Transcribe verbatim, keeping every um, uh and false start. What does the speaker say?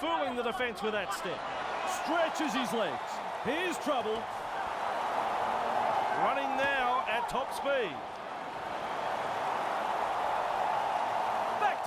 fooling the defence with that step. Stretches his legs. Here's trouble. Running now at top speed.